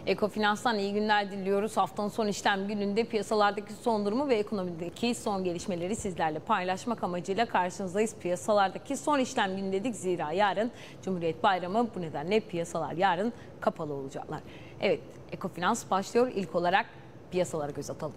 Ekofinans'tan iyi günler diliyoruz. Haftanın son işlem gününde piyasalardaki son durumu ve ekonomideki son gelişmeleri sizlerle paylaşmak amacıyla karşınızdayız. Piyasalardaki son işlem günü dedik, zira yarın Cumhuriyet Bayramı, bu nedenle piyasalar yarın kapalı olacaklar. Evet, Ekofinans başlıyor. İlk olarak piyasalara göz atalım.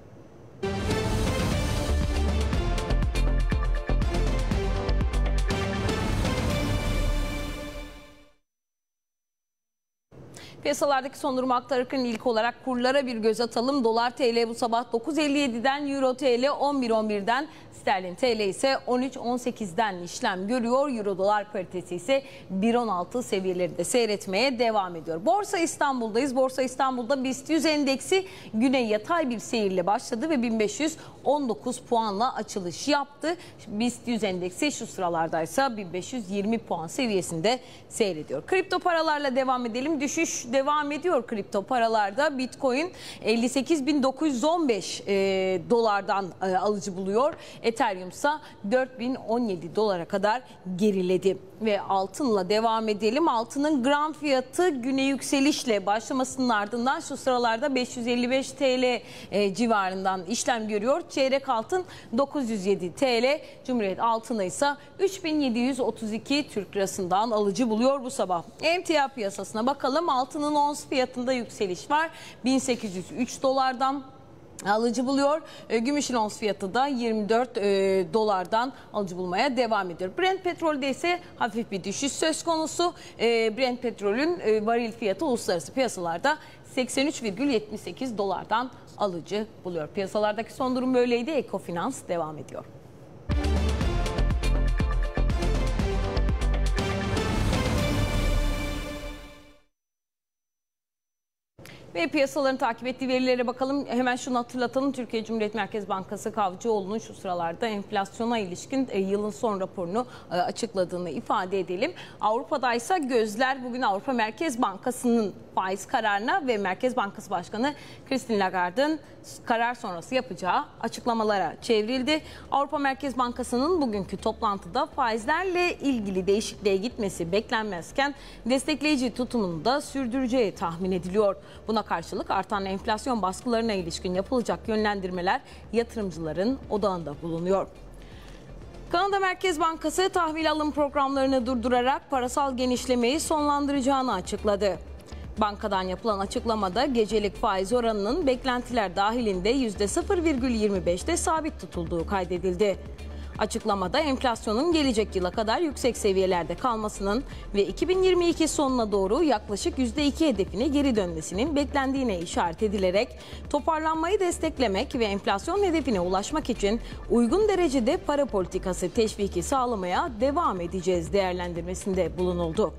Piyasalardaki son durumu aktarırken ilk olarak kurlara bir göz atalım. Dolar TL bu sabah 9.57'den, Euro TL 11.11'den, sterlin TL ise 13.18'den işlem görüyor. Euro dolar paritesi ise 1.16 seviyelerinde seyretmeye devam ediyor. Borsa İstanbul'dayız. Borsa İstanbul'da BIST 100 endeksi güne yatay bir seyirle başladı ve 1519 puanla açılış yaptı. BIST 100 endeksi şu sıralardaysa 1520 puan seviyesinde seyrediyor. Kripto paralarla devam edelim. Düşüş devam ediyor kripto paralarda. Bitcoin 58.915 dolardan alıcı buluyor. Ethereum ise 4.017 dolara kadar geriledi. Ve altınla devam edelim. Altının gram fiyatı güne yükselişle başlamasının ardından şu sıralarda 555 TL civarından işlem görüyor. Çeyrek altın 907 TL. Cumhuriyet altını ise 3732 Türk lirasından alıcı buluyor bu sabah. Emtia piyasasına bakalım. Altının ons fiyatında yükseliş var. 1803 dolardan alıcı buluyor. Gümüşün ons fiyatı da 24 dolardan alıcı bulmaya devam ediyor. Brent petrolde ise hafif bir düşüş söz konusu. Brent petrolün varil fiyatı uluslararası piyasalarda 83,78 dolardan alıcı buluyor. Piyasalardaki son durum böyleydi. Ekofinans devam ediyor. Ve piyasaların takip ettiği verilere bakalım. Hemen şunu hatırlatalım. Türkiye Cumhuriyet Merkez Bankası Kavcıoğlu'nun şu sıralarda enflasyona ilişkin yılın son raporunu açıkladığını ifade edelim. Avrupa'da ise gözler bugün Avrupa Merkez Bankası'nın faiz kararına ve Merkez Bankası Başkanı Christine Lagarde'ın karar sonrası yapacağı açıklamalara çevrildi. Avrupa Merkez Bankası'nın bugünkü toplantıda faizlerle ilgili değişikliğe gitmesi beklenmezken destekleyici tutumunu da sürdüreceği tahmin ediliyor. Buna karşılık artan enflasyon baskılarına ilişkin yapılacak yönlendirmeler yatırımcıların odağında bulunuyor. Kanada Merkez Bankası tahvil alım programlarını durdurarak parasal genişlemeyi sonlandıracağını açıkladı. Bankadan yapılan açıklamada gecelik faiz oranının beklentiler dahilinde %0,25'te sabit tutulduğu kaydedildi. Açıklamada enflasyonun gelecek yıla kadar yüksek seviyelerde kalmasının ve 2022 sonuna doğru yaklaşık %2 hedefine geri dönmesinin beklendiğine işaret edilerek toparlanmayı desteklemek ve enflasyon hedefine ulaşmak için uygun derecede para politikası teşviki sağlamaya devam edeceğiz değerlendirmesinde bulunuldu.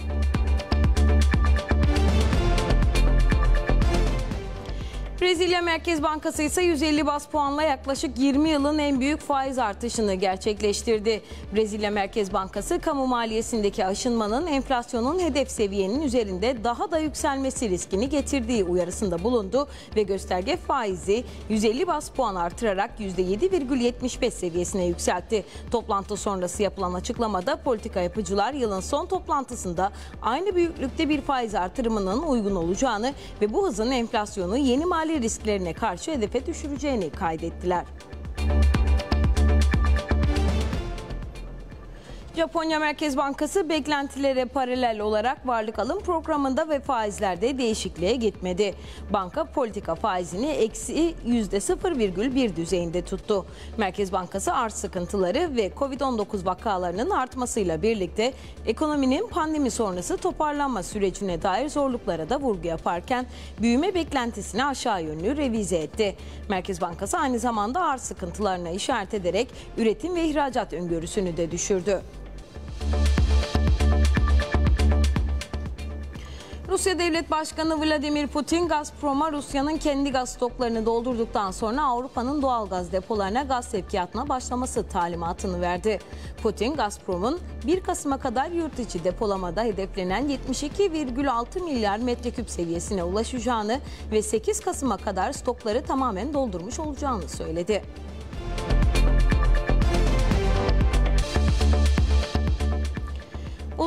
Brezilya Merkez Bankası ise 150 baz puanla yaklaşık 20 yılın en büyük faiz artışını gerçekleştirdi. Brezilya Merkez Bankası kamu maliyesindeki aşınmanın enflasyonun hedef seviyenin üzerinde daha da yükselmesi riskini getirdiği uyarısında bulundu ve gösterge faizi 150 baz puan artırarak %7,75 seviyesine yükseltti. Toplantı sonrası yapılan açıklamada politika yapıcılar yılın son toplantısında aynı büyüklükte bir faiz artırımının uygun olacağını ve bu hızın enflasyonu yeni mali risklerine karşı hedefe düşüreceğini kaydettiler. Japonya Merkez Bankası beklentilere paralel olarak varlık alım programında ve faizlerde değişikliğe gitmedi. Banka politika faizini eksi %0,1 düzeyinde tuttu. Merkez Bankası arz sıkıntıları ve Covid-19 vakalarının artmasıyla birlikte ekonominin pandemi sonrası toparlanma sürecine dair zorluklara da vurgu yaparken büyüme beklentisini aşağı yönlü revize etti. Merkez Bankası aynı zamanda arz sıkıntılarına işaret ederek üretim ve ihracat öngörüsünü de düşürdü. Rusya Devlet Başkanı Vladimir Putin, Gazprom'a Rusya'nın kendi gaz stoklarını doldurduktan sonra Avrupa'nın doğal gaz depolarına gaz sevkiyatına başlaması talimatını verdi. Putin, Gazprom'un 1 Kasım'a kadar yurt içi depolamada hedeflenen 72,6 milyar metreküp seviyesine ulaşacağını ve 8 Kasım'a kadar stokları tamamen doldurmuş olacağını söyledi.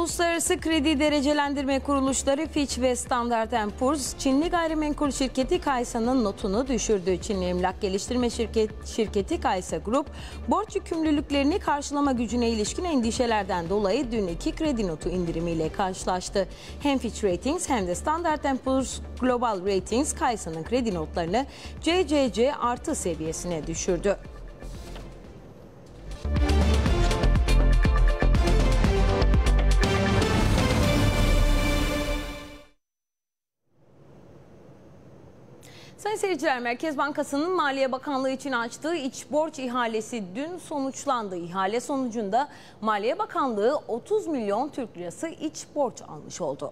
Uluslararası kredi derecelendirme kuruluşları Fitch ve Standard & Poor's, Çinli gayrimenkul şirketi Kaysa'nın notunu düşürdü. Çinli emlak geliştirme şirketi Kaysa Group, borç yükümlülüklerini karşılama gücüne ilişkin endişelerden dolayı dün 2 kredi notu indirimiyle karşılaştı. Hem Fitch Ratings hem de Standard & Poor's Global Ratings, Kaysa'nın kredi notlarını CCC artı seviyesine düşürdü. Sayın seyirciler, Merkez Bankası'nın Maliye Bakanlığı için açtığı iç borç ihalesi dün sonuçlandı. İhale sonucunda Maliye Bakanlığı 30 milyon Türk lirası iç borç almış oldu.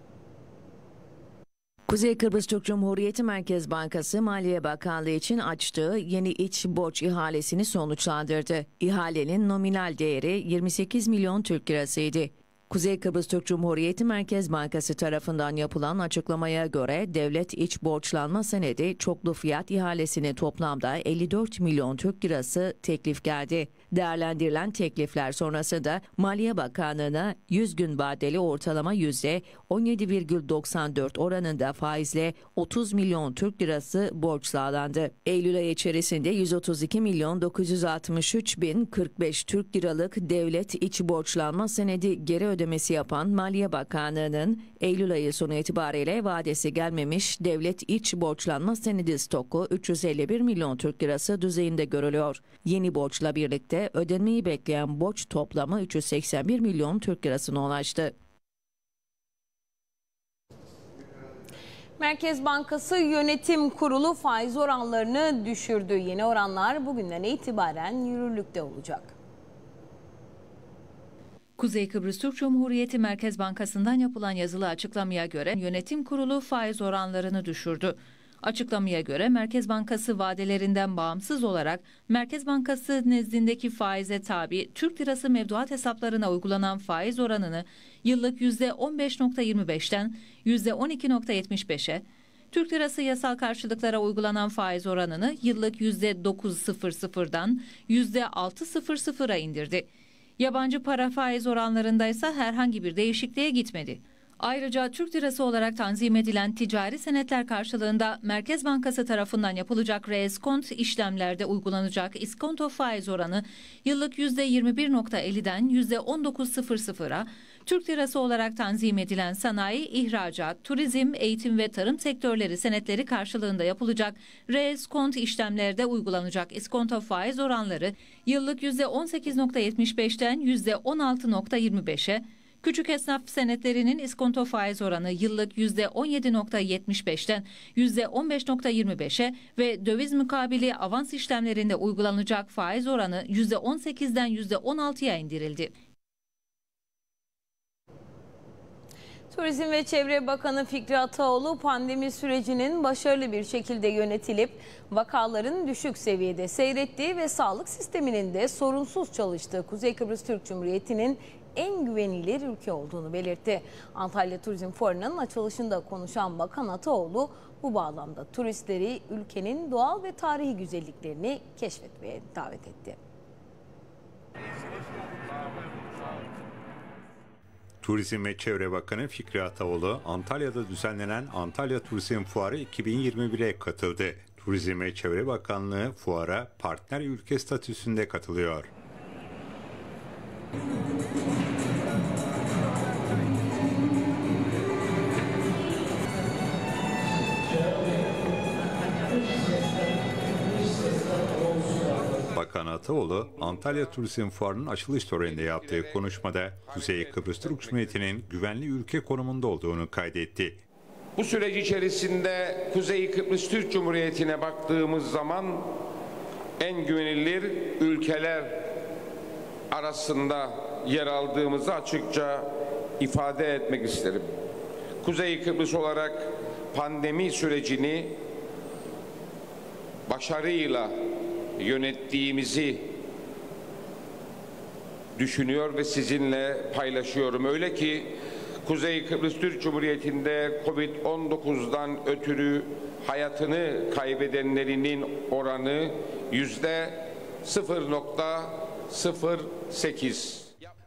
Kuzey Kıbrıs Türk Cumhuriyeti Merkez Bankası Maliye Bakanlığı için açtığı yeni iç borç ihalesini sonuçlandırdı. İhalenin nominal değeri 28 milyon Türk lirasıydı. Kuzey Kıbrıs Türk Cumhuriyeti Merkez Bankası tarafından yapılan açıklamaya göre devlet iç borçlanma senedi çoklu fiyat ihalesine toplamda 54 milyon Türk lirası teklif geldi. Değerlendirilen teklifler sonrasında Maliye Bakanlığı'na 100 gün vadeli ortalama %17,94 oranında faizle 30 milyon Türk lirası borç sağlandı. Eylül ayı içerisinde 132 milyon 963 bin 45 Türk liralık devlet iç borçlanma senedi geri ödemesi yapan Maliye Bakanlığı'nın Eylül ayı sonu itibariyle vadesi gelmemiş devlet iç borçlanma senedi stoku 351 milyon Türk lirası düzeyinde görülüyor. Yeni borçla birlikte ödenmeyi bekleyen borç toplamı 381 milyon Türk lirasına ulaştı. Merkez Bankası Yönetim Kurulu faiz oranlarını düşürdü. Yeni oranlar bugünden itibaren yürürlükte olacak. Kuzey Kıbrıs Türk Cumhuriyeti Merkez Bankası'ndan yapılan yazılı açıklamaya göre Yönetim Kurulu faiz oranlarını düşürdü. Açıklamaya göre Merkez Bankası vadelerinden bağımsız olarak Merkez Bankası nezdindeki faize tabi Türk lirası mevduat hesaplarına uygulanan faiz oranını yıllık %15,25'ten %12,75'e, Türk lirası yasal karşılıklara uygulanan faiz oranını yıllık %9,00'dan %6,00'a indirdi. Yabancı para faiz oranlarında ise herhangi bir değişikliğe gitmedi. Ayrıca Türk lirası olarak tanzim edilen ticari senetler karşılığında Merkez Bankası tarafından yapılacak reeskont işlemlerde uygulanacak iskonto faiz oranı yıllık %21,50'den %19,00'a, Türk lirası olarak tanzim edilen sanayi, ihracat, turizm, eğitim ve tarım sektörleri senetleri karşılığında yapılacak reeskont işlemlerde uygulanacak iskonto faiz oranları yıllık %18,75'ten %16,25'e, küçük esnaf senetlerinin iskonto faiz oranı yıllık %17,75'ten %15,25'e ve döviz mukabili avans işlemlerinde uygulanacak faiz oranı %18'den %16'ya indirildi. Turizm ve Çevre Bakanı Fikri Ataoğlu, pandemi sürecinin başarılı bir şekilde yönetilip vakaların düşük seviyede seyrettiği ve sağlık sisteminin de sorunsuz çalıştığı Kuzey Kıbrıs Türk Cumhuriyeti'nin en güvenilir ülke olduğunu belirtti. Antalya Turizm Fuarı'nın açılışında konuşan Bakan Ataoğlu, bu bağlamda turistleri ülkenin doğal ve tarihi güzelliklerini keşfetmeye davet etti. Turizm ve Çevre Bakanı Fikri Ataoğlu, Antalya'da düzenlenen Antalya Turizm Fuarı 2021'e katıldı. Turizm ve Çevre Bakanlığı fuara partner ülke statüsünde katılıyor. Bakan Ataoğlu, Antalya Turizm Fuarı'nın açılış töreninde yaptığı konuşmada Kuzey Kıbrıs Türk Cumhuriyeti'nin güvenli ülke konumunda olduğunu kaydetti. Bu süreç içerisinde Kuzey Kıbrıs Türk Cumhuriyeti'ne baktığımız zaman en güvenilir ülkeler arasında yer aldığımızı açıkça ifade etmek isterim. Kuzey Kıbrıs olarak pandemi sürecini başarıyla yönettiğimizi düşünüyor ve sizinle paylaşıyorum. Öyle ki Kuzey Kıbrıs Türk Cumhuriyeti'nde Covid-19'dan ötürü hayatını kaybedenlerinin oranı %0,08.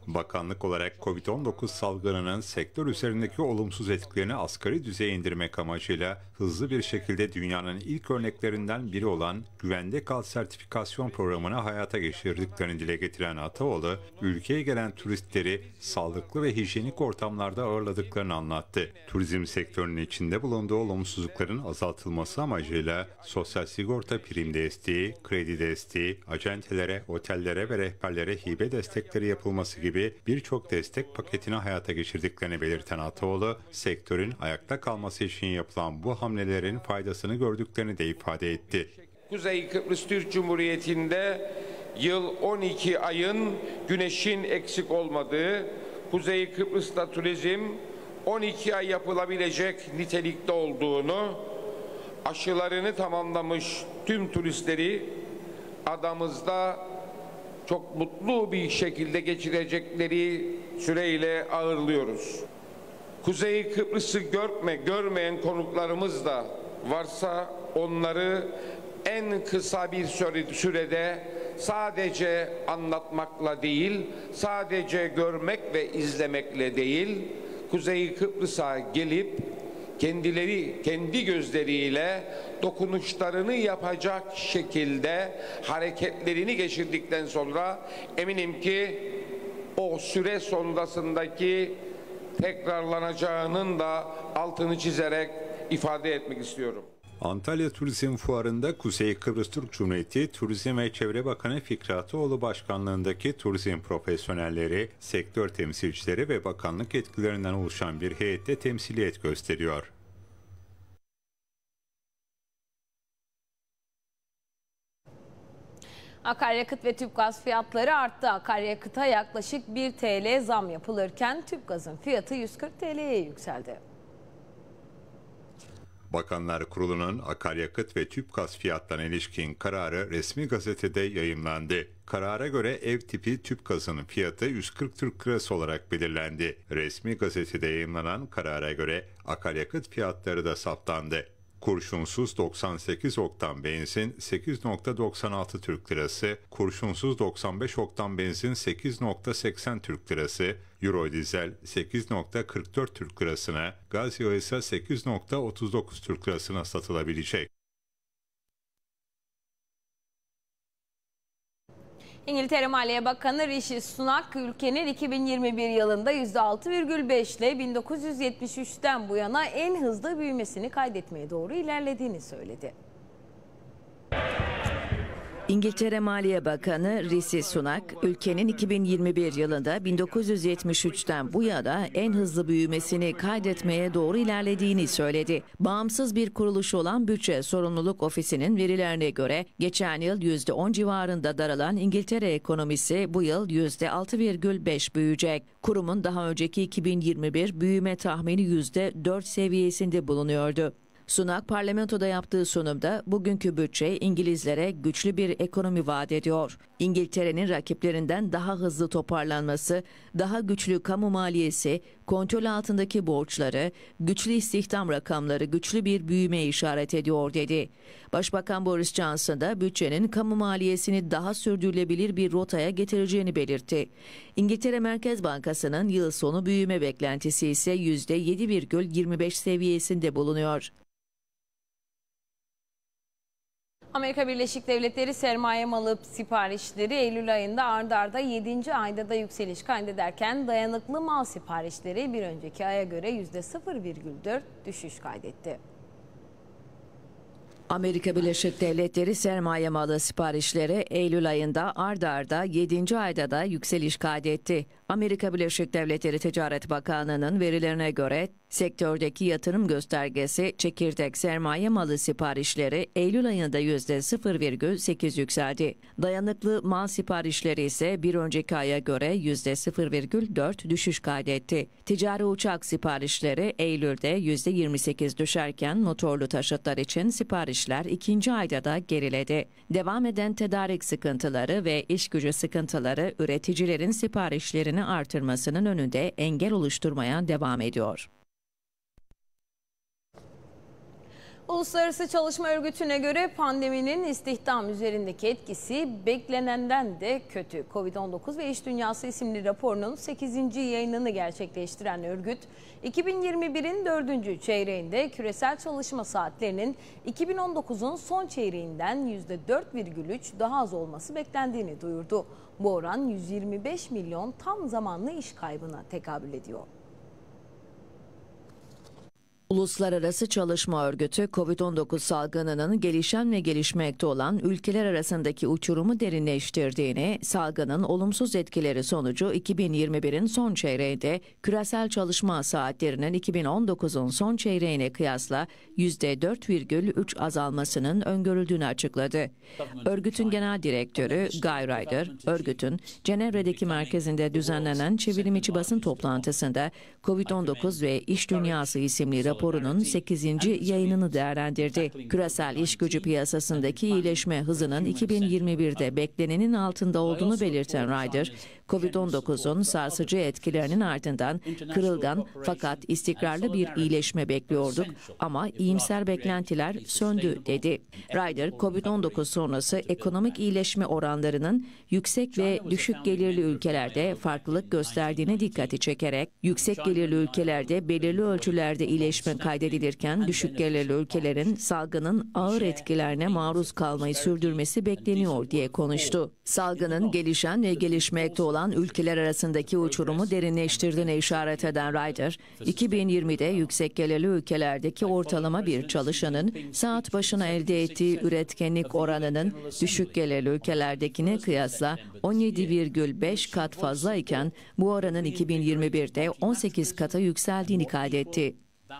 Bakanlık olarak Covid-19 salgınının sektör üzerindeki olumsuz etkilerini asgari düzeye indirmek amacıyla hızlı bir şekilde dünyanın ilk örneklerinden biri olan Güvende Kal sertifikasyon programını hayata geçirdiklerini dile getiren Ataoğlu, ülkeye gelen turistleri sağlıklı ve hijyenik ortamlarda ağırladıklarını anlattı. Turizm sektörünün içinde bulunduğu olumsuzlukların azaltılması amacıyla sosyal sigorta prim desteği, kredi desteği, acentelere, otellere ve rehberlere hibe destekleri yapılması gibi birçok destek paketini hayata geçirdiklerini belirten Ataoğlu, sektörün ayakta kalması için yapılan bu hamlelerin faydasını gördüklerini de ifade etti. Kuzey Kıbrıs Türk Cumhuriyeti'nde yıl 12 ayın güneşin eksik olmadığı, Kuzey Kıbrıs'ta turizm 12 ay yapılabilecek nitelikte olduğunu, aşılarını tamamlamış tüm turistleri adamızda çok mutlu bir şekilde geçirecekleri süreyle ağırlıyoruz. Kuzey Kıbrıs'ı görmeyen konuklarımız da varsa onları en kısa bir sürede sadece anlatmakla değil, sadece görmek ve izlemekle değil, Kuzey Kıbrıs'a gelip kendi gözleriyle dokunuşlarını yapacak şekilde hareketlerini geçirdikten sonra eminim ki o süre sonrasındaki tekrarlanacağının da altını çizerek ifade etmek istiyorum. Antalya Turizm Fuarı'nda Kuzey Kıbrıs Türk Cumhuriyeti Turizm ve Çevre Bakanı Fikri Ataoğlu başkanlığındaki turizm profesyonelleri, sektör temsilcileri ve bakanlık yetkililerinden oluşan bir heyette temsiliyet gösteriyor. Akaryakıt ve tüpgaz fiyatları arttı. Akaryakıta yaklaşık 1 TL zam yapılırken tüpgazın fiyatı 140 TL'ye yükseldi. Bakanlar Kurulu'nun akaryakıt ve tüpgaz fiyatlarına ilişkin kararı resmi gazetede yayımlandı. Karara göre ev tipi tüpgazın fiyatı 140 Türk Lirası olarak belirlendi. Resmi gazetede yayımlanan karara göre akaryakıt fiyatları da saptandı. Kurşunsuz 98 oktan benzin 8.96 Türk Lirası, kurşunsuz 95 oktan benzin 8.80 Türk Lirası, Euro dizel 8.44 Türk Lirasına, gaz yağı ise 8.39 Türk Lirasına satılabilecek. İngiltere Maliye Bakanı Rishi Sunak, ülkenin 2021 yılında %6,5 ile 1973'ten bu yana en hızlı büyümesini kaydetmeye doğru ilerlediğini söyledi. İngiltere Maliye Bakanı Rishi Sunak, ülkenin 2021 yılında 1973'ten bu yana en hızlı büyümesini kaydetmeye doğru ilerlediğini söyledi. Bağımsız bir kuruluş olan Bütçe Sorumluluk Ofisi'nin verilerine göre geçen yıl %10 civarında daralan İngiltere ekonomisi bu yıl %6,5 büyüyecek. Kurumun daha önceki 2021 büyüme tahmini %4 seviyesinde bulunuyordu. Sunak parlamentoda yaptığı sunumda bugünkü bütçe İngilizlere güçlü bir ekonomi vaat ediyor. İngiltere'nin rakiplerinden daha hızlı toparlanması, daha güçlü kamu maliyesi, kontrol altındaki borçları, güçlü istihdam rakamları güçlü bir büyüme işaret ediyor dedi. Başbakan Boris Johnson da bütçenin kamu maliyesini daha sürdürülebilir bir rotaya getireceğini belirtti. İngiltere Merkez Bankası'nın yıl sonu büyüme beklentisi ise %7,25 seviyesinde bulunuyor. Amerika Birleşik Devletleri sermaye malı siparişleri Eylül ayında ard arda 7. ayda da yükseliş kaydederken dayanıklı mal siparişleri bir önceki aya göre %0,4 düşüş kaydetti. Amerika Birleşik Devletleri sermaye malı siparişleri Eylül ayında ard arda 7. ayda da yükseliş kaydetti. Amerika Birleşik Devletleri Ticaret Bakanlığı'nın verilerine göre sektördeki yatırım göstergesi çekirdek sermaye malı siparişleri Eylül ayında %0,8 yükseldi. Dayanıklı mal siparişleri ise bir önceki aya göre %0,4 düşüş kaydetti. Ticari uçak siparişleri Eylül'de %28 düşerken motorlu taşıtlar için siparişler ikinci ayda da geriledi. Devam eden tedarik sıkıntıları ve iş gücü sıkıntıları üreticilerin siparişlerini artırmasının önünde engel oluşturmaya devam ediyor. Uluslararası Çalışma Örgütü'ne göre pandeminin istihdam üzerindeki etkisi beklenenden de kötü. Covid-19 ve İş Dünyası isimli raporunun 8. yayınını gerçekleştiren örgüt, 2021'in 4. çeyreğinde küresel çalışma saatlerinin 2019'un son çeyreğinden %4,3 daha az olması beklendiğini duyurdu. Bu oran 125 milyon tam zamanlı iş kaybına tekabül ediyor. Uluslararası Çalışma Örgütü, Covid-19 salgınının gelişen ve gelişmekte olan ülkeler arasındaki uçurumu derinleştirdiğini, salgının olumsuz etkileri sonucu 2021'in son çeyreğinde küresel çalışma saatlerinin 2019'un son çeyreğine kıyasla %4,3 azalmasının öngörüldüğünü açıkladı. Örgütün genel direktörü Guy Ryder, örgütün Cenevre'deki merkezinde düzenlenen çevrimiçi basın toplantısında Covid-19 ve İş Dünyası isimli raporunun 8. yayınını değerlendirdi. Küresel iş gücü piyasasındaki iyileşme hızının 2021'de beklenenin altında olduğunu belirten Ryder, Covid-19'un sarsıcı etkilerinin ardından kırılgan fakat istikrarlı bir iyileşme bekliyorduk ama iyimser beklentiler söndü dedi. Ryder, Covid-19 sonrası ekonomik iyileşme oranlarının yüksek ve düşük gelirli ülkelerde farklılık gösterdiğine dikkati çekerek, yüksek gelirli ülkelerde belirli ölçülerde iyileşme kaydedilirken düşük gelirli ülkelerin salgının ağır etkilerine maruz kalmayı sürdürmesi bekleniyor diye konuştu. Salgının gelişen ve gelişmekte olan ülkeler arasındaki uçurumu derinleştirdiğine işaret eden Ryder, 2020'de yüksek gelirli ülkelerdeki ortalama bir çalışanın saat başına elde ettiği üretkenlik oranının düşük gelirli ülkelerdekine kıyasla 17,5 kat fazla iken bu oranın 2021'de 18 kata yükseldiğini kaydetti.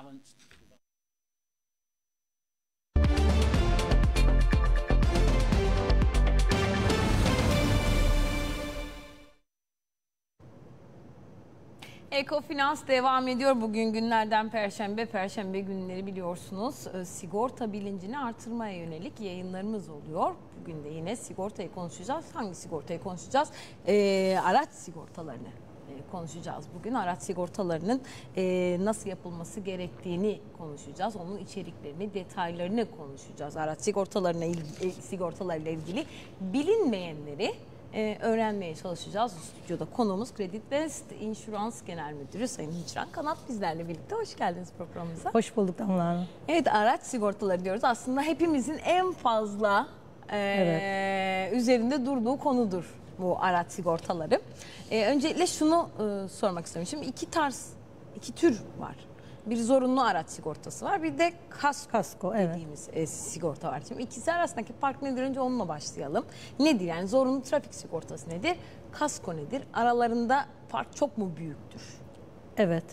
Ekofinans devam ediyor. Bugün günlerden Perşembe. Perşembe günleri biliyorsunuz sigorta bilincini artırmaya yönelik yayınlarımız oluyor. Bugün de yine sigortayı konuşacağız. Hangi sigortayı konuşacağız? Araç sigortalarını konuşacağız. Bugün araç sigortalarının nasıl yapılması gerektiğini konuşacağız. Onun içeriklerini, detaylarını konuşacağız. Araç sigortalarıyla ilgili bilinmeyenleri öğrenmeye çalışacağız. Stüdyoda konuğumuz Credit West Insurance Genel Müdürü Sayın Hicran Kanat bizlerle birlikte. Hoş geldiniz programımıza. Hoş bulduk Damla Hanım. Evet, araç sigortaları diyoruz. Aslında hepimizin en fazla üzerinde durduğu konudur bu araç sigortaları. Öncelikle şunu sormak istiyorum. Şimdi iki tür var. Bir zorunlu araç sigortası var, bir de kasko dediğimiz sigorta var. Şimdi ikisi arasındaki fark nedir? Önce onunla başlayalım. Nedir yani zorunlu trafik sigortası nedir? Kasko nedir? Aralarında fark çok mu büyüktür? Evet.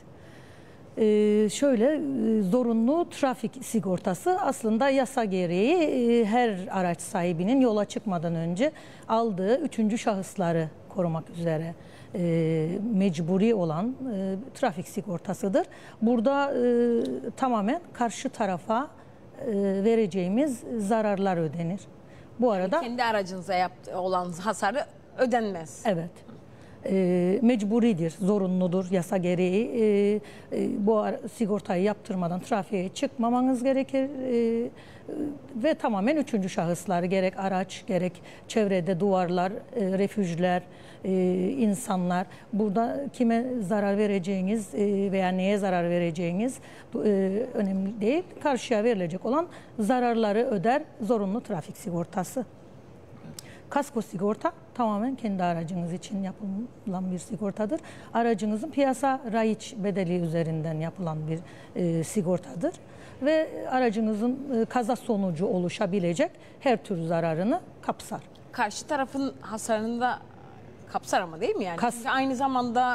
Zorunlu trafik sigortası aslında yasa gereği her araç sahibinin yola çıkmadan önce aldığı üçüncü şahısları korumak üzere mecburi olan trafik sigortasıdır. Burada tamamen karşı tarafa vereceğimiz zararlar ödenir. Bu arada kendi aracınıza olan hasarı ödenmez. Evet. Mecburidir, zorunludur yasa gereği. Bu sigortayı yaptırmadan trafiğe çıkmamanız gerekir. Ve tamamen üçüncü şahıslar, gerek araç gerek çevrede duvarlar, refüjler, insanlar, burada kime zarar vereceğiniz veya neye zarar vereceğiniz önemli değil. Karşıya verilecek olan zararları öder zorunlu trafik sigortası. Kasko sigorta tamamen kendi aracınız için yapılan bir sigortadır. Aracınızın piyasa raiç bedeli üzerinden yapılan bir sigortadır. Ve aracınızın kaza sonucu oluşabilecek her tür zararını kapsar. Karşı tarafın hasarını da kapsar ama değil mi yani? Çünkü aynı zamanda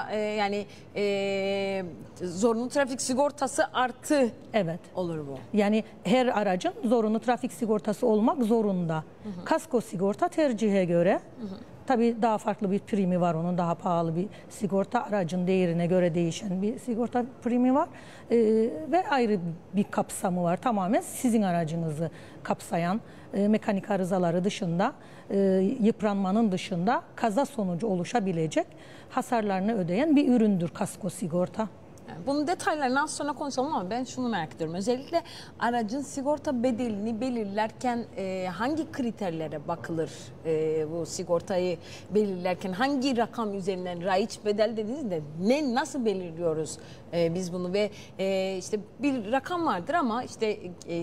zorunlu trafik sigortası artı olur bu. Yani her aracın zorunlu trafik sigortası olmak zorunda. Kasko sigorta tercihe göre. Tabii daha farklı bir primi var onun, daha pahalı bir sigorta, aracın değerine göre değişen bir sigorta primi var ve ayrı bir kapsamı var. Tamamen sizin aracınızı kapsayan mekanik arızaları dışında, yıpranmanın dışında kaza sonucu oluşabilecek hasarlarını ödeyen bir üründür kasko sigorta. Yani bunun detaylarını az sonra konuşalım ama ben şunu merak ediyorum. Özellikle aracın sigorta bedelini belirlerken hangi kriterlere bakılır? Bu sigortayı belirlerken hangi rakam üzerinden, raiç bedel dediğinizde nasıl belirliyoruz biz bunu ve işte bir rakam vardır ama işte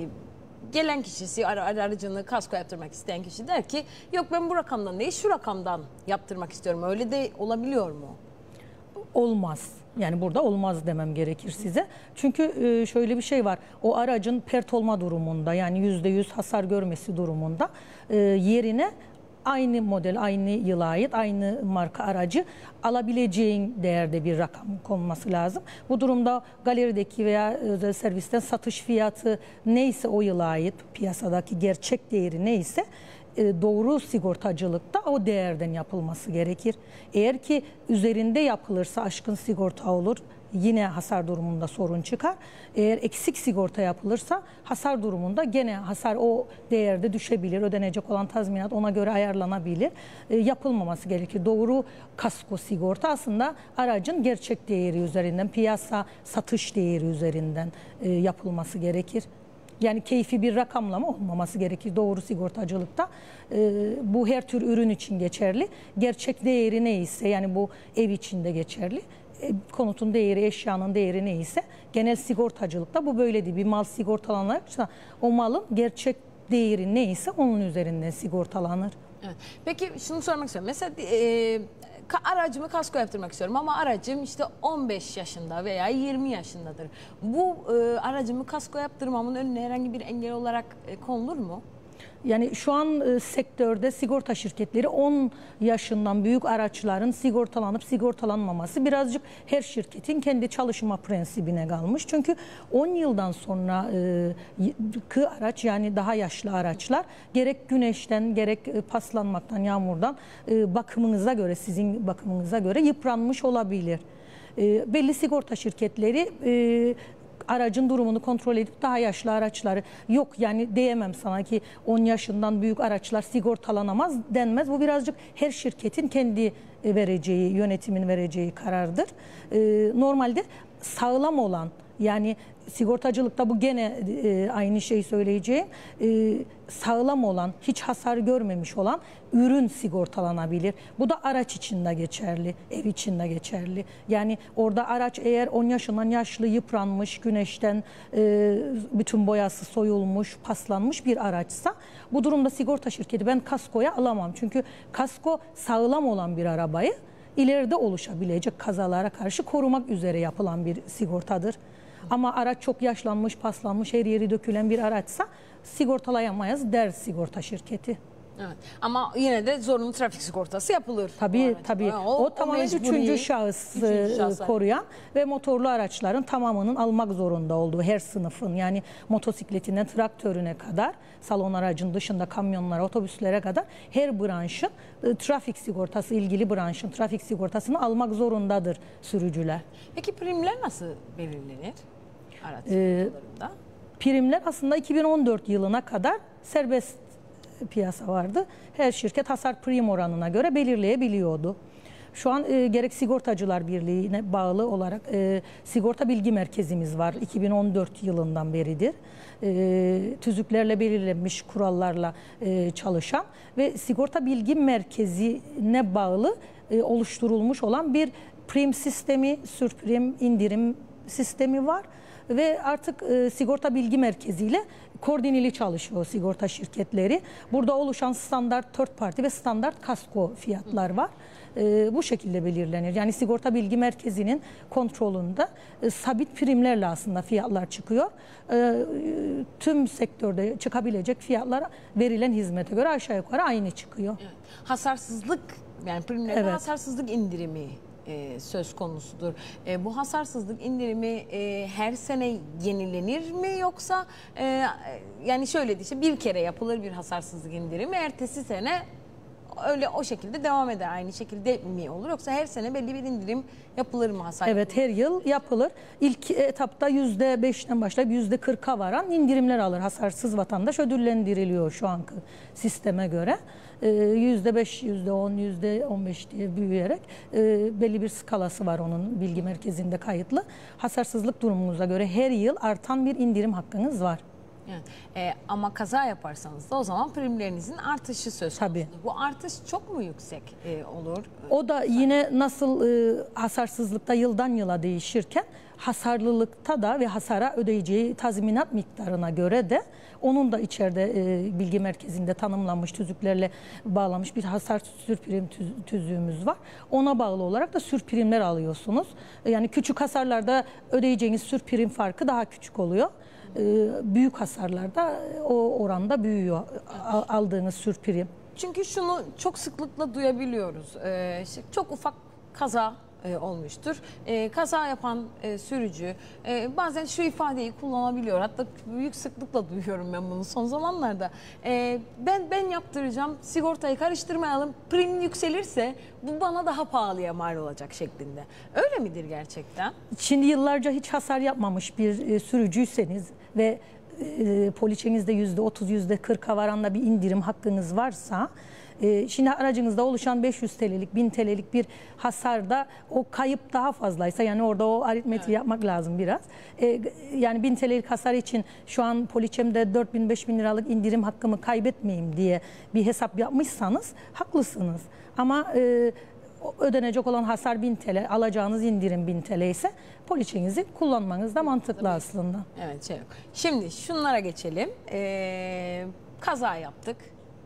gelen kişisi aracını kasko yaptırmak isteyen kişi der ki yok ben bu rakamdan değil şu rakamdan yaptırmak istiyorum. Öyle de olabiliyor mu? Olmaz. Yani burada olmaz demem gerekir size. Çünkü şöyle bir şey var. O aracın pert olma durumunda yani %100 hasar görmesi durumunda yerine aynı model, aynı yıla ait, aynı marka aracı alabileceğin değerde bir rakam konması lazım. Bu durumda galerideki veya özel servisten satış fiyatı neyse o yıla ait, piyasadaki gerçek değeri neyse doğru sigortacılıkta o değerden yapılması gerekir. Eğer ki üzerinde yapılırsa aşkın sigorta olur. Yine hasar durumunda sorun çıkar. Eğer eksik sigorta yapılırsa hasar durumunda gene hasar o değerde düşebilir. Ödenecek olan tazminat ona göre ayarlanabilir. Yapılmaması gerekir. Doğru kasko sigorta aslında aracın gerçek değeri üzerinden, piyasa satış değeri üzerinden yapılması gerekir. Yani keyfi bir rakamlama olmaması gerekir doğru sigortacılıkta. Bu her tür ürün için geçerli. Gerçek değeri neyse yani bu ev içinde geçerli. Konutun değeri, eşyanın değeri neyse genel sigortacılıkta bu böyledir. Bir mal sigortalanırsa o malın gerçek değeri neyse onun üzerinden sigortalanır. Evet. Peki şunu sormak istiyorum. Mesela aracımı kasko yaptırmak istiyorum ama aracım işte 15 yaşında veya 20 yaşındadır. Bu aracımı kasko yaptırmamın önüne herhangi bir engel olarak konulur mu? Yani şu an sektörde sigorta şirketleri 10 yaşından büyük araçların sigortalanıp sigortalanmaması birazcık her şirketin kendi çalışma prensibine kalmış. Çünkü 10 yıldan sonra araç yani daha yaşlı araçlar gerek güneşten gerek paslanmaktan, yağmurdan bakımınıza göre, sizin bakımınıza göre yıpranmış olabilir. Belli sigorta şirketleri aracın durumunu kontrol edip daha yaşlı araçları yok yani diyemem sana ki 10 yaşından büyük araçlar sigortalanamaz denmez. Bu birazcık her şirketin kendi vereceği, yönetimin vereceği karardır. Normalde sağlam olan yani sigortacılıkta bu gene aynı şeyi söyleyeceğim. Sağlam olan, hiç hasar görmemiş olan ürün sigortalanabilir. Bu da araç için de geçerli, ev için de geçerli. Yani orada araç eğer 10 yaşından yaşlı, yıpranmış, güneşten bütün boyası soyulmuş, paslanmış bir araçsa bu durumda sigorta şirketi ben kaskoya alamam. Çünkü kasko sağlam olan bir arabayı ileride oluşabilecek kazalara karşı korumak üzere yapılan bir sigortadır. Ama araç çok yaşlanmış, paslanmış, her yeri dökülen bir araçsa sigortalayamayız der sigorta şirketi. Evet. Ama yine de zorunlu trafik sigortası yapılır. Tabii tabii. O tamamen üçüncü şahıs koruyan ve motorlu araçların tamamının almak zorunda olduğu her sınıfın yani motosikletinden traktörüne kadar salon aracın dışında kamyonlara, otobüslere kadar her branşın trafik sigortası ilgili branşın trafik sigortasını almak zorundadır sürücüler. Peki primler nasıl belirlenir araç sigortalarında? Primler aslında 2014 yılına kadar serbest piyasa vardı. Her şirket hasar prim oranına göre belirleyebiliyordu. Şu an gerek Sigortacılar Birliği'ne bağlı olarak sigorta bilgi merkezimiz var. 2014 yılından beridir. Tüzüklerle belirlenmiş kurallarla çalışan ve sigorta bilgi merkezine bağlı oluşturulmuş olan bir prim sistemi, sürprim, indirim sistemi var. Ve artık sigorta bilgi merkeziyle koordineli çalışıyor sigorta şirketleri. Burada oluşan standart third party ve standart kasko fiyatlar var. Bu şekilde belirlenir. Yani sigorta bilgi merkezinin kontrolünde sabit primlerle aslında fiyatlar çıkıyor. Tüm sektörde çıkabilecek fiyatlar verilen hizmete göre aşağı yukarı aynı çıkıyor. Evet. Hasarsızlık yani primlerde hasarsızlık indirimi söz konusudur. Bu hasarsızlık indirimi her sene yenilenir mi yoksa yani şöyle işte bir kere yapılır bir hasarsızlık indirimi ertesi sene öyle o şekilde devam eder. Aynı şekilde mi olur? Yoksa her sene belli bir indirim yapılır mı hasar? Evet, her yıl yapılır. İlk etapta %5'ten başlayıp %40'a varan indirimler alır. Hasarsız vatandaş ödüllendiriliyor şu anki sisteme göre. %5, %10, %15 diye büyüyerek belli bir skalası var onun bilgi merkezinde kayıtlı. Hasarsızlık durumunuza göre her yıl artan bir indirim hakkınız var. Yani, ama kaza yaparsanız da o zaman primlerinizin artışı söz konusu. Tabii. Bu artış çok mu yüksek olur? O da yine nasıl hasarsızlıkta yıldan yıla değişirken hasarlılıkta da ve hasara ödeyeceği tazminat miktarına göre de onun da içeride bilgi merkezinde tanımlanmış tüzüklerle bağlanmış bir hasar sürprim tüzüğümüz var. Ona bağlı olarak da sürprimler alıyorsunuz. Yani küçük hasarlarda ödeyeceğiniz sürprim farkı daha küçük oluyor. Büyük hasarlarda o oranda büyüyor aldığınız sürprim. Çünkü şunu çok sıklıkla duyabiliyoruz. Çok ufak kaza olmuştur. Kaza yapan sürücü bazen şu ifadeyi kullanabiliyor. Hatta büyük sıklıkla duyuyorum ben bunu son zamanlarda. Ben yaptıracağım, sigortayı karıştırmayalım, prim yükselirse bu bana daha pahalıya mal olacak şeklinde. Öyle midir gerçekten? Şimdi yıllarca hiç hasar yapmamış bir sürücüyseniz ve poliçenizde %30, %40'a varanla bir indirim hakkınız varsa, şimdi aracınızda oluşan 500 TL'lik, 1000 TL'lik bir hasarda o kayıp daha fazlaysa, yani orada o aritmetiği yapmak lazım biraz. Yani 1000 TL'lik hasar için şu an poliçemde 4000-5000 liralık indirim hakkımı kaybetmeyeyim diye bir hesap yapmışsanız haklısınız. Ama ödenecek olan hasar 1000 TL, alacağınız indirim 1000 TL ise poliçenizi kullanmanız da mantıklı aslında. Evet. Şimdi şunlara geçelim. Kaza yaptık.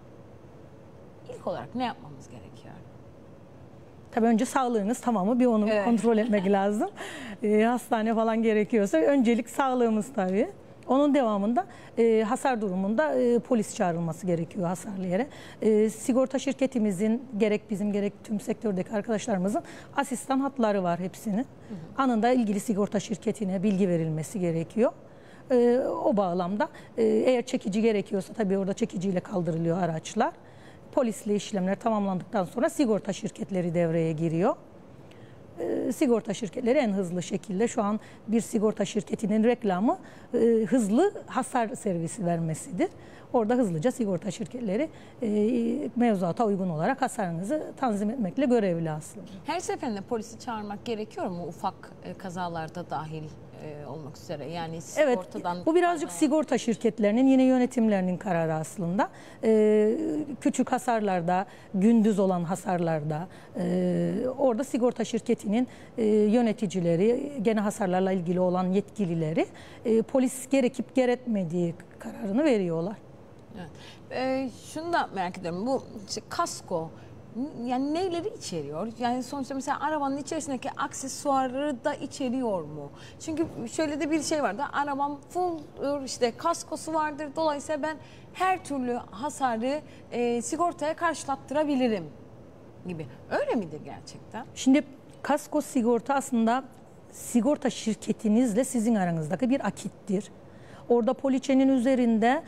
İlk olarak ne yapmamız gerekiyor? Tabii önce sağlığınız tamamı bir onu kontrol etmek lazım. Hastane falan gerekiyorsa öncelik sağlığımız tabii. Onun devamında hasar durumunda polis çağrılması gerekiyor hasarlı yere. Sigorta şirketimizin gerek bizim gerek tüm sektördeki arkadaşlarımızın asistan hatları var hepsinin. Anında ilgili sigorta şirketine bilgi verilmesi gerekiyor. O bağlamda eğer çekici gerekiyorsa tabii orada çekiciyle kaldırılıyor araçlar. Polisle işlemler tamamlandıktan sonra sigorta şirketleri devreye giriyor. Sigorta şirketleri en hızlı şekilde şu an bir sigorta şirketinin reklamı hızlı hasar servisi vermesidir. Orada hızlıca sigorta şirketleri mevzuata uygun olarak hasarınızı tanzim etmekle görevli aslında. Her seferinde polisi çağırmak gerekiyor mu ufak kazalarda dahil olmak üzere? Yani sigortadan... Evet, bu birazcık sigorta şirketlerinin yine yönetimlerinin kararı aslında. Küçük hasarlarda, gündüz olan hasarlarda orada sigorta şirketinin yöneticileri, gene hasarlarla ilgili olan yetkilileri polis gerekip gerekmediği kararını veriyorlar. Evet. Şunu da merak ediyorum. Bu işte kasko yani neyleri içeriyor? Yani sonuçta mesela arabanın içerisindeki aksesuarları da içeriyor mu? Çünkü şöyle de bir şey var da arabam full işte kaskosu vardır. Dolayısıyla ben her türlü hasarı sigortaya karşılattırabilirim gibi. Öyle midir gerçekten? Şimdi kasko sigorta aslında sigorta şirketinizle sizin aranızdaki bir akittir. Orada poliçenin üzerinde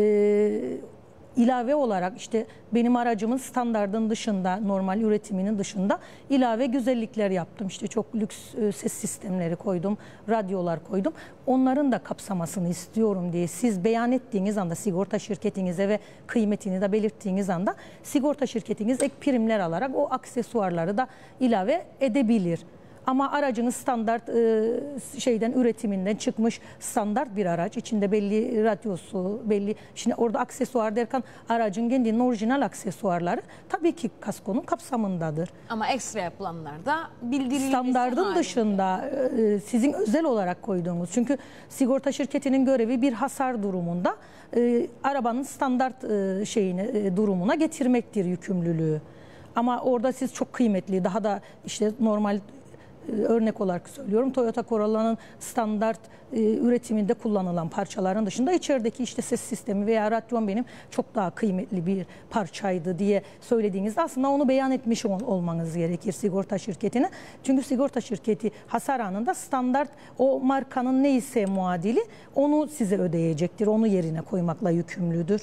ilave olarak işte benim aracımın standardın dışında, normal üretiminin dışında ilave güzellikler yaptım. İşte çok lüks ses sistemleri koydum, radyolar koydum. Onların da kapsamasını istiyorum diye siz beyan ettiğiniz anda sigorta şirketinize ve kıymetini de belirttiğiniz anda sigorta şirketiniz ek primler alarak o aksesuarları da ilave edebilir. Ama aracınız standart üretiminden çıkmış standart bir araç. İçinde belli radyosu, belli... Şimdi orada aksesuar derken aracın kendinin orijinal aksesuarları tabii ki kaskonun kapsamındadır. Ama ekstra yapılanlar da bildirilmesi standardın halinde. Dışında sizin özel olarak koyduğunuz. Çünkü sigorta şirketinin görevi bir hasar durumunda arabanın standart durumuna getirmektir yükümlülüğü. Ama orada siz çok kıymetli, daha da işte normal... Örnek olarak söylüyorum, Toyota Corolla'nın standart üretiminde kullanılan parçaların dışında içerideki işte ses sistemi veya radyon benim çok daha kıymetli bir parçaydı diye söylediğinizde aslında onu beyan etmiş olmanız gerekir sigorta şirketine. Çünkü sigorta şirketi hasar anında standart o markanın neyse muadili onu size ödeyecektir, onu yerine koymakla yükümlüdür.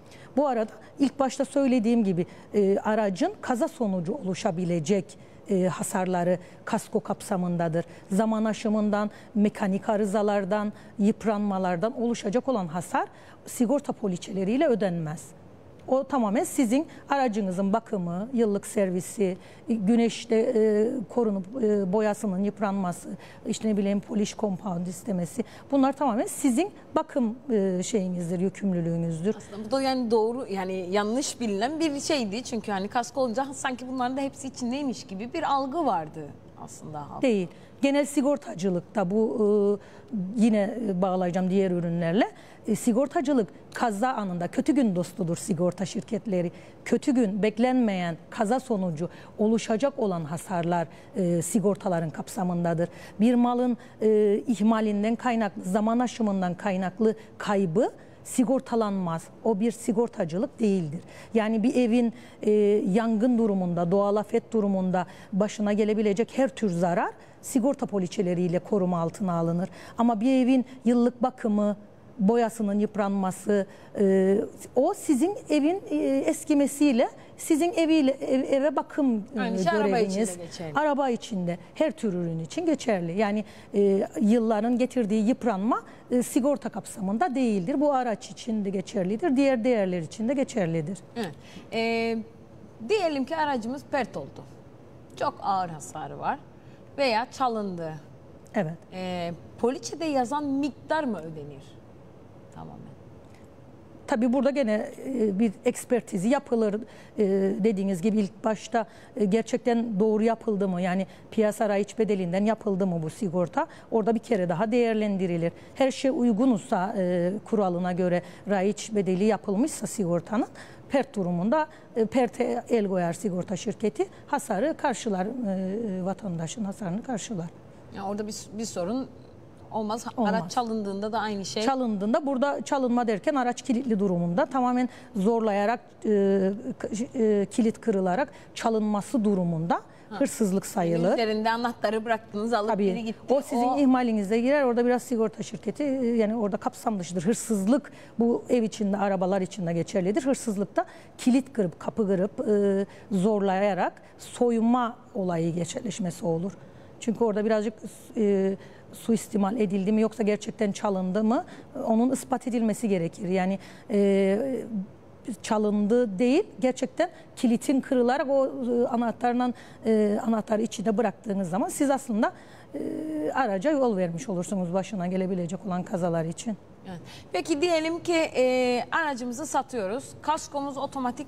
Bu arada ilk başta söylediğim gibi aracın kaza sonucu oluşabilecek hasarları kasko kapsamındadır. Zaman aşımından, mekanik arızalardan, yıpranmalardan oluşacak olan hasar sigorta poliçeleriyle ödenmez. O tamamen sizin aracınızın bakımı, yıllık servisi, güneşte korunup boyasının yıpranması, işte ne bileyim polish compound istemesi. Bunlar tamamen sizin bakım şeyinizdir, yükümlülüğünüzdür. Aslında bu da yani doğru, yani yanlış bilinen bir şeydi. Çünkü hani kasko olunca sanki bunların da hepsi içindeymiş gibi bir algı vardı aslında. Değil. Genel sigortacılıkta bu yine bağlayacağım diğer ürünlerle. Sigortacılık kaza anında kötü gün dostudur sigorta şirketleri. Kötü gün, beklenmeyen kaza sonucu oluşacak olan hasarlar sigortaların kapsamındadır. Bir malın ihmalinden kaynaklı, zaman aşımından kaynaklı kaybı sigortalanmaz. O bir sigortacılık değildir. Yani bir evin yangın durumunda, doğal afet durumunda başına gelebilecek her tür zarar sigorta poliçeleriyle koruma altına alınır. Ama bir evin yıllık bakımı, boyasının yıpranması, o sizin evin eskimesiyle, sizin eve bakım göreviniz, araba içinde, her tür ürün için geçerli. Yani yılların getirdiği yıpranma sigorta kapsamında değildir. Bu araç için de geçerlidir, diğer değerler için de geçerlidir. Evet. Diyelim ki aracımız pert oldu. Çok ağır hasarı var veya çalındı. Evet. Poliçede yazan miktar mı ödenir? Tamamen. Tabii burada gene bir ekspertizi yapılır. Dediğiniz gibi ilk başta gerçekten doğru yapıldı mı? Yani piyasa raiç bedelinden yapıldı mı bu sigorta? Orada bir kere daha değerlendirilir. Her şey uygunsa kuralına göre raiç bedeli yapılmışsa sigortanın, pert durumunda perte el koyar sigorta şirketi, hasarı karşılar, vatandaşın hasarını karşılar. Yani orada bir sorun olmaz. Araç çalındığında da aynı şey. Çalındığında, burada çalınma derken araç kilitli durumunda tamamen zorlayarak, kilit kırılarak çalınması durumunda hırsızlık sayılır. Üzerinde anahtarı bıraktınız, alıp Tabii, geri gitti. o sizin ihmalinize girer. Orada biraz sigorta şirketi, yani orada kapsam dışıdır. Hırsızlık bu ev içinde, arabalar içinde geçerlidir. Hırsızlıkta kilit kırıp, kapı kırıp zorlayarak soyma olayı gerçekleşmesi olur. Çünkü orada birazcık suistimal edildi mi yoksa gerçekten çalındı mı, onun ispat edilmesi gerekir. Yani çalındı değil, gerçekten kilitin kırılarak o anahtarı içinde bıraktığınız zaman siz aslında araca yol vermiş olursunuz başına gelebilecek olan kazalar için. Evet. Peki diyelim ki aracımızı satıyoruz. Kaskomuz otomatik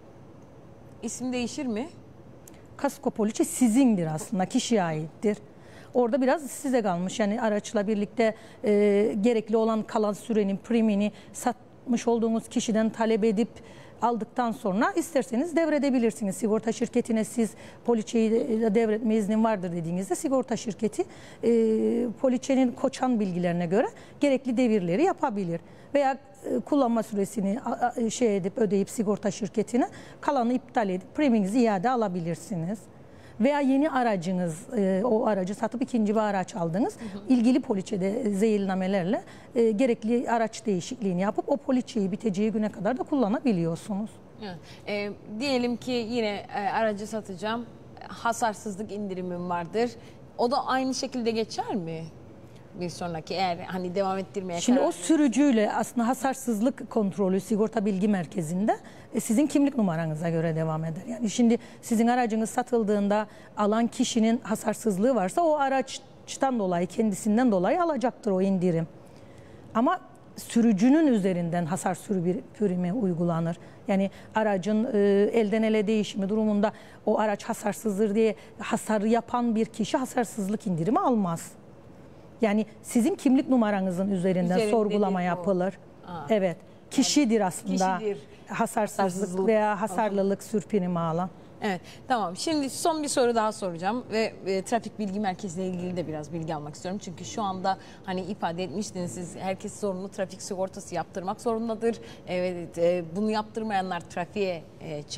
isim değişir mi? Kasko poliçe sizindir aslında, kişiye aittir. Orada biraz size kalmış. Yani araçla birlikte gerekli olan kalan sürenin primini satmış olduğunuz kişiden talep edip aldıktan sonra isterseniz devredebilirsiniz. Sigorta şirketine siz poliçeyi devretme iznin vardır dediğinizde sigorta şirketi poliçenin koçan bilgilerine göre gerekli devirleri yapabilir. Veya kullanma süresini ödeyip sigorta şirketine kalanı iptal edip preminizi iade alabilirsiniz. Veya yeni aracınız, o aracı satıp ikinci bir araç aldınız. İlgili poliçede zeyilnamelerle gerekli araç değişikliğini yapıp o poliçeyi biteceği güne kadar da kullanabiliyorsunuz. Evet. Diyelim ki yine aracı satacağım, hasarsızlık indirimim vardır. O da aynı şekilde geçer mi? Bir sonraki, eğer hani devam ettirmeye Şimdi karar o sürücüyle aslında hasarsızlık kontrolü sigorta bilgi merkezinde sizin kimlik numaranıza göre devam eder. Yani şimdi sizin aracınız satıldığında alan kişinin hasarsızlığı varsa o araçtan dolayı, kendisinden dolayı alacaktır o indirim. Ama sürücünün üzerinden hasar primi uygulanır. Yani aracın elden ele değişimi durumunda o araç hasarsızdır diye hasarı yapan bir kişi hasarsızlık indirimi almaz. Yani sizin kimlik numaranızın üzerinden sorgulama yapılır. Evet. Kişidir aslında. Kişidir. Hasarsızlık veya hasarlılık sürprimi alan. Evet, tamam. Şimdi son bir soru daha soracağım ve trafik bilgi merkeziyle ilgili de biraz bilgi almak istiyorum. Çünkü şu anda hani ifade etmiştiniz siz, herkes zorunlu trafik sigortası yaptırmak zorundadır. Evet, bunu yaptırmayanlar trafiğe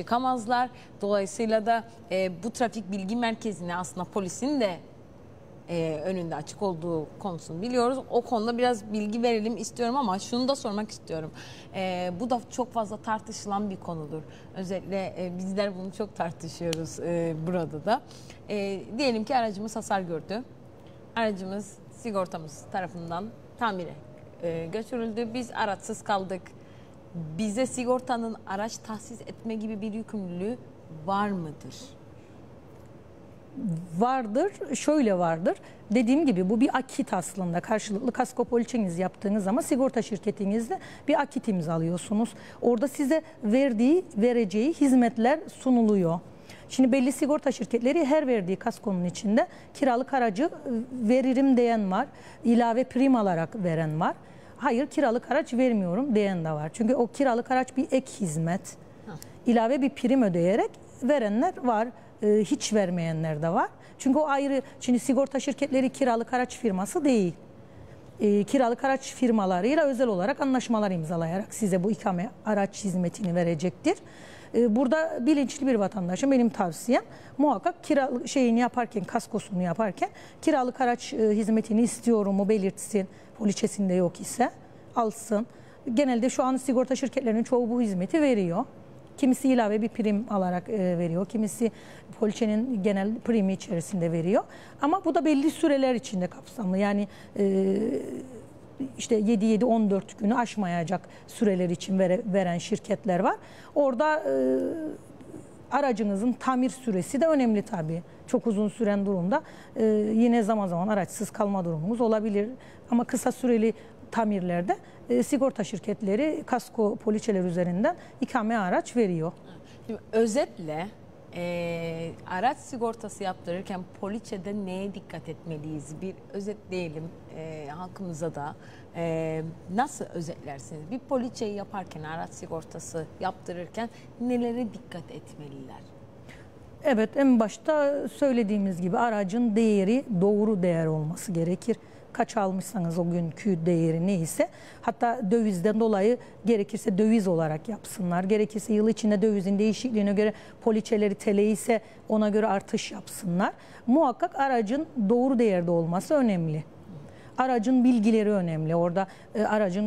çıkamazlar. Dolayısıyla da bu trafik bilgi merkezine aslında polisin de önünde açık olduğu konusunu biliyoruz. O konuda biraz bilgi verelim istiyorum ama şunu da sormak istiyorum. Bu da çok fazla tartışılan bir konudur. Özellikle bizler bunu çok tartışıyoruz burada da. Diyelim ki aracımız hasar gördü. Aracımız sigortamız tarafından tamire götürüldü. Biz araçsız kaldık. Bize sigortanın araç tahsis etme gibi bir yükümlülüğü var mıdır? Vardır, şöyle vardır. Dediğim gibi bu bir akit aslında. Karşılıklı kasko poliçenizi yaptığınız zaman sigorta şirketinizle bir akit imzalıyorsunuz. Orada size vereceği hizmetler sunuluyor. Şimdi belli sigorta şirketleri her verdiği kaskonun içinde kiralık aracı veririm diyen var. İlave prim alarak veren var. Hayır, kiralık araç vermiyorum diyen de var. Çünkü o kiralık araç bir ek hizmet. İlave bir prim ödeyerek verenler var. Hiç vermeyenler de var. Çünkü o ayrı. Şimdi sigorta şirketleri kiralık araç firması değil. Kiralık araç firmalarıyla özel olarak anlaşmalar imzalayarak size bu ikame araç hizmetini verecektir. Burada bilinçli bir vatandaşın benim tavsiyem muhakkak şeyini yaparken, kaskosunu yaparken kiralık araç hizmetini istiyorum mu belirtsin. Poliçesinde yok ise alsın. Genelde şu an sigorta şirketlerinin çoğu bu hizmeti veriyor. Kimisi ilave bir prim alarak veriyor. Kimisi poliçenin genel primi içerisinde veriyor. Ama bu da belli süreler içinde kapsamlı. Yani işte 7-14 günü aşmayacak süreler için veren şirketler var. Orada aracınızın tamir süresi de önemli tabii. Çok uzun süren durumda yine zaman zaman araçsız kalma durumunuz olabilir. Ama kısa süreli tamirlerde sigorta şirketleri kasko poliçeler üzerinden ikame araç veriyor. Şimdi özetle araç sigortası yaptırırken poliçede neye dikkat etmeliyiz? Bir özetleyelim halkımıza da. Nasıl özetlersiniz? Bir poliçeyi yaparken, araç sigortası yaptırırken nelere dikkat etmeliler? Evet, en başta söylediğimiz gibi aracın değeri doğru değer olması gerekir. Kaç almışsanız o günkü değeri neyse, hatta dövizden dolayı gerekirse döviz olarak yapsınlar. Gerekirse yıl içinde dövizin değişikliğine göre poliçeleri TL ise ona göre artış yapsınlar. Muhakkak aracın doğru değerde olması önemli. Aracın bilgileri önemli. Orada aracın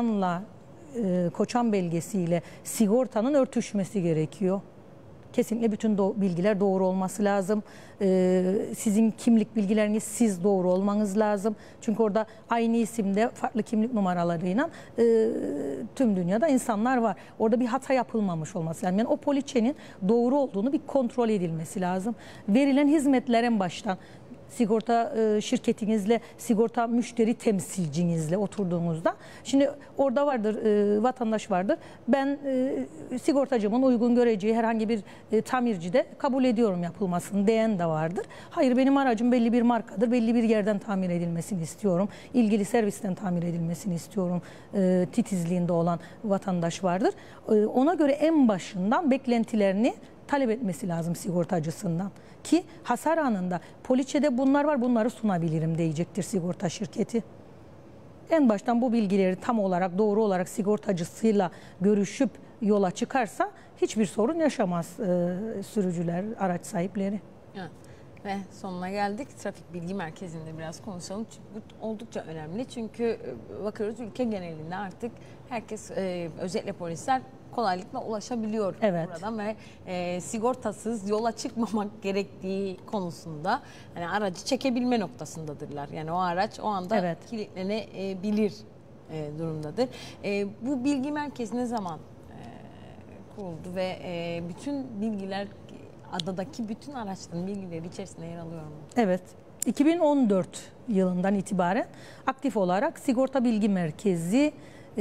koçan belgesiyle sigortanın örtüşmesi gerekiyor. Kesinlikle bütün bilgiler doğru olması lazım. Sizin kimlik bilgileriniz siz doğru olmanız lazım. Çünkü orada aynı isimde farklı kimlik numaralarıyla tüm dünyada insanlar var. Orada bir hata yapılmamış olması lazım. Yani o poliçenin doğru olduğunu bir kontrol edilmesi lazım. Verilen hizmetler en baştan sigorta şirketinizle, sigorta müşteri temsilcinizle oturduğunuzda. Şimdi orada vardır, vatandaş vardır. Ben sigortacımın uygun göreceği herhangi bir tamircide kabul ediyorum yapılmasını diyen de vardır. Hayır, benim aracım belli bir markadır, belli bir yerden tamir edilmesini istiyorum. İlgili servisten tamir edilmesini istiyorum. Titizliğinde olan vatandaş vardır. Ona göre en başından beklentilerini talep etmesi lazım sigortacısından. Ki hasar anında poliçede bunlar var, bunları sunabilirim diyecektir sigorta şirketi. En baştan bu bilgileri tam olarak, doğru olarak sigortacısıyla görüşüp yola çıkarsa hiçbir sorun yaşamaz sürücüler, araç sahipleri. Evet. Ve sonuna geldik. Trafik Bilgi Merkezi'nde biraz konuşalım. Çünkü bu oldukça önemli. Çünkü bakıyoruz ülke genelinde artık herkes, özellikle polisler kolaylıkla ulaşabiliyor buradan ve sigortasız yola çıkmamak gerektiği konusunda yani aracı çekebilme noktasındadırlar. Yani o araç o anda kilitlenebilir durumdadır. Bu bilgi merkezi ne zaman kuruldu ve bütün bilgiler, adadaki bütün araçların bilgileri içerisinde yer alıyor mu? Evet. 2014 yılından itibaren aktif olarak Sigorta Bilgi Merkezi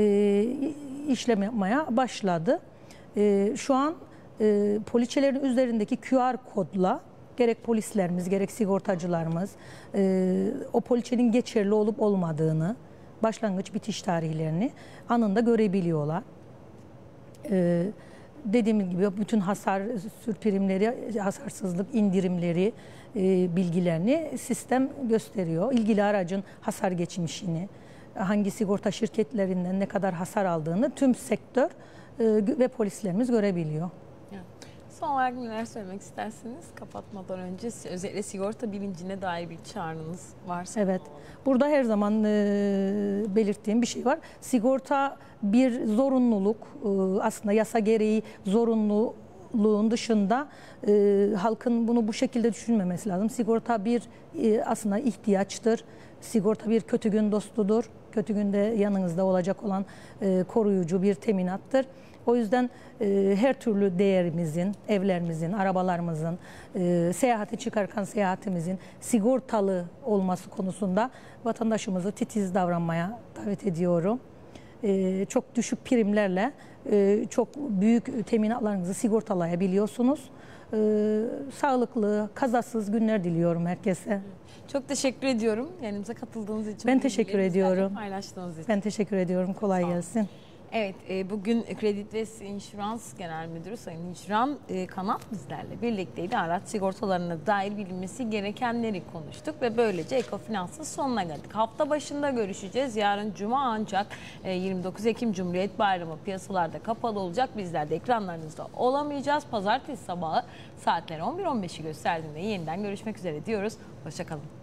işlem yapmaya başladı. Şu an poliçelerin üzerindeki QR kodla gerek polislerimiz gerek sigortacılarımız o poliçenin geçerli olup olmadığını, başlangıç bitiş tarihlerini anında görebiliyorlar. Dediğim gibi bütün hasar sürprimleri, hasarsızlık indirimleri bilgilerini sistem gösteriyor. İlgili aracın hasar geçmişini, hangi sigorta şirketlerinden ne kadar hasar aldığını tüm sektör ve polislerimiz görebiliyor. Son olarak neler söylemek istersiniz kapatmadan önce? Özellikle sigorta bilincine dair bir çağrınız varsa. Evet. Burada her zaman belirttiğim bir şey var. Sigorta bir zorunluluk. Aslında yasa gereği zorunluluğun dışında halkın bunu bu şekilde düşünmemesi lazım. Sigorta bir aslında ihtiyaçtır. Sigorta bir kötü gün dostudur. Kötü günde yanınızda olacak olan koruyucu bir teminattır. O yüzden her türlü değerimizin, evlerimizin, arabalarımızın, seyahate çıkarken seyahatimizin sigortalı olması konusunda vatandaşımızı titiz davranmaya davet ediyorum. Çok düşük primlerle çok büyük teminatlarınızı sigortalayabiliyorsunuz. Sağlıklı, kazasız günler diliyorum herkese. Çok teşekkür ediyorum yanımıza katıldığınız için. Ben teşekkür ediyorum. Paylaştığınız için. Ben teşekkür ediyorum. Kolay gelsin. Evet, bugün Credit Vest Insurans Genel Müdürü Sayın Hicran Kanat bizlerle birlikteydi. Araç sigortalarına dair bilinmesi gerekenleri konuştuk ve böylece Ekofinans'ın sonuna geldik. Hafta başında görüşeceğiz. Yarın Cuma ancak 29 Ekim Cumhuriyet Bayramı piyasalarda kapalı olacak. Bizler de ekranlarınızda olamayacağız. Pazartesi sabahı saatler 11.15'i gösterdiğinde yeniden görüşmek üzere diyoruz. Hoşça kalın.